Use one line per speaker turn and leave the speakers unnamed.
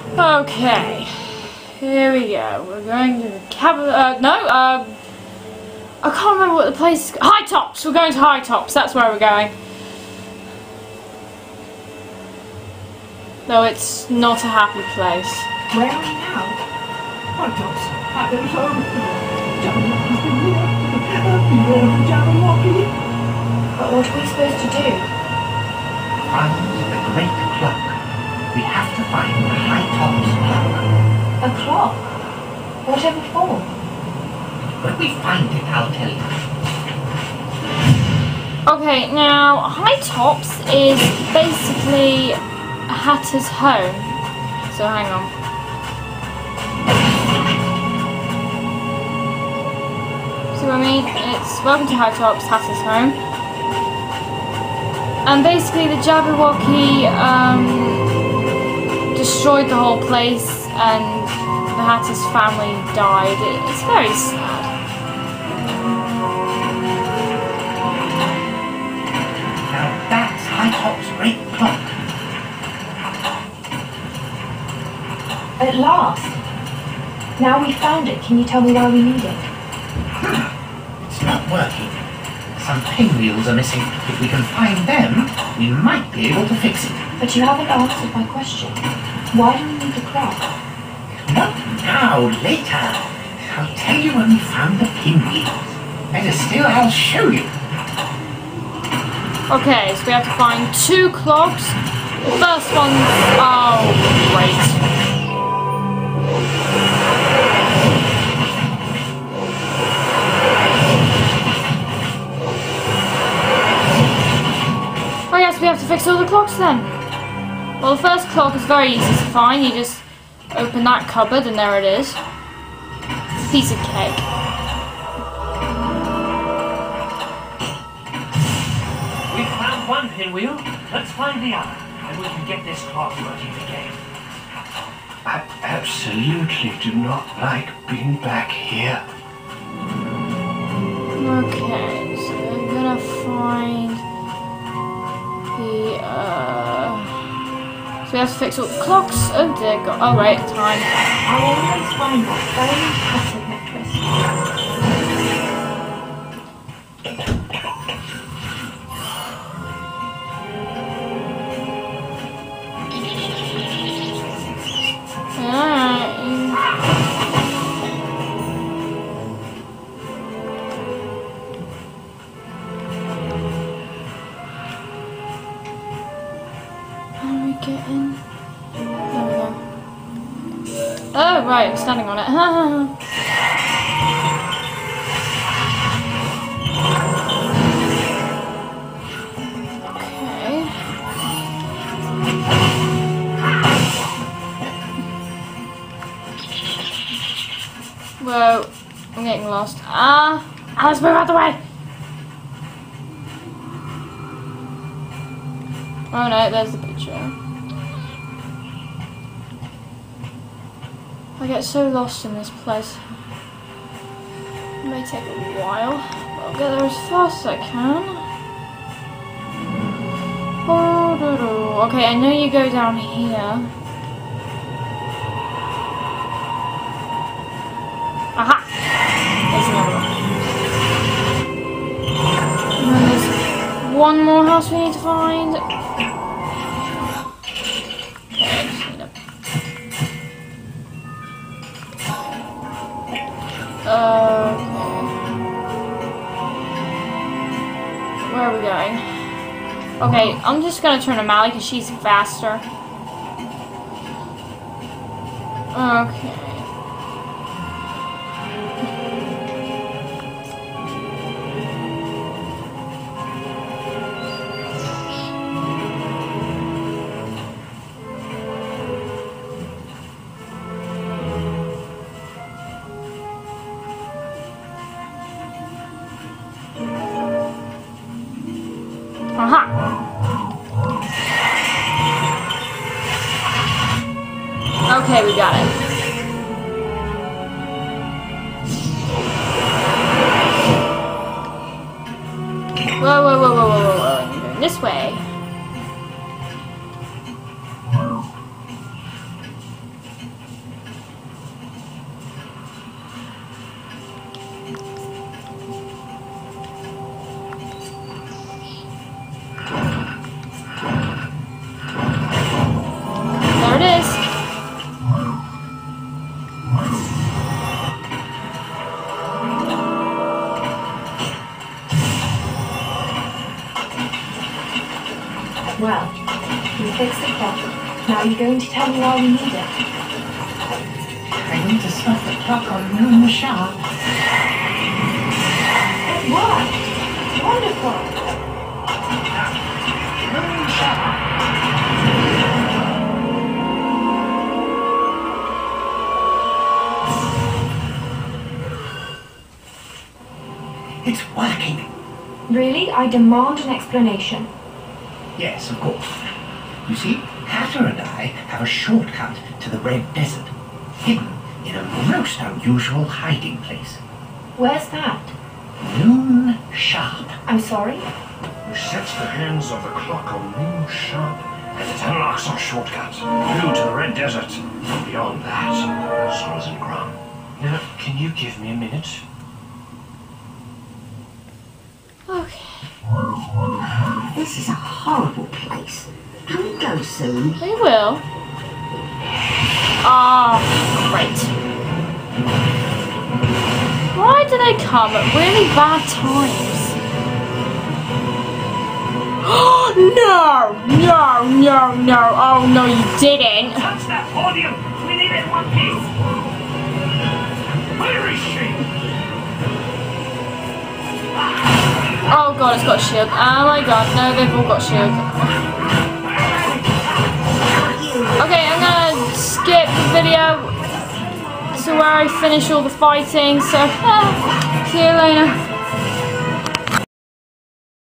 Okay, here we go. We're going to the cabin. I can't remember what the place is. High Tops. We're going to High Tops. That's where we're going. Though it's not a happy place.
Where are we now?
High Tops. At those home. Jabberwocky's been here. Beware of Jabberwocky.
But what are we supposed to do?
Find the great clock. We have to find the High Tops clock.
A clock? Whatever for?
When we find it, I'll tell you.
Okay, now High Tops is basically Hatter's home. So hang on. See what I mean? It's welcome to High Tops, Hatter's home. And basically the Jabberwocky destroyed the whole place and the Hatter's family died. It's very sad.
Now that's High Tops' great clock.
At last! Now we found it, can you tell me why we need it?
It's not working. Some pinwheels are missing. If we can find them, we might be able to fix it.
But you haven't answered my question. Why do we need the clock?
Not now, later. I'll tell you when we found the pinwheels. Better still, I'll show you.
Okay, so we have to find 2 clocks. The first one, oh great. Oh yes, we have to fix all the clocks then. Well, the first clock is very easy to find. You just open that cupboard and there it is. Piece of cake.
We found one pinwheel. Let's find the other, and we can get this clock working again.
I absolutely do not like being back here.
Okay, so I'm gonna find the so we have to fix all the clocks. Oh dear god. Oh right, time.
I'll always find that very passive necklace.
Oh right, I'm standing on it. Okay. Whoa, I'm getting lost. Let's move out the way. Oh no, there's the picture. I get so lost in this place. It may take a while, but I'll get there as fast as I can. Oh, okay, I know you go down here. Aha! There's another one. And then there's one more house we need to find. Where are we going? Okay, I'm just gonna turn to Mally because she's faster. Okay. Aha! Okay, we got it. Whoa, whoa, whoa, whoa, whoa, whoa, whoa. I'm going this way. it is.
Well, we fixed the clock. Now you're going to tell me why we need it.
I need to stop the clock on noon sharp.
It worked! Wonderful!
Noon sharp. It's working.
Really? I demand an explanation.
Yes, of course. You see, Hatter and I have a shortcut to the Red Desert, hidden in a most unusual hiding place.
Where's that?
Noon sharp.
I'm sorry?
We set the hands of the clock on noon sharp, and it unlocks our shortcut through to the Red Desert. Beyond that, Sorensen Grum. Now, can you give me a minute?
Okay.
This is a horrible place. Can we go soon?
We will. Ah, great. Why do they come at really bad times? No! No, no, no. Oh, no, you didn't.
Touch that podium! We need it in one piece! Where is she?
Oh god, it's got a shield. Oh my god, no, they've all got shield. Okay, I'm gonna skip the video to where I finish all the fighting, so see you later.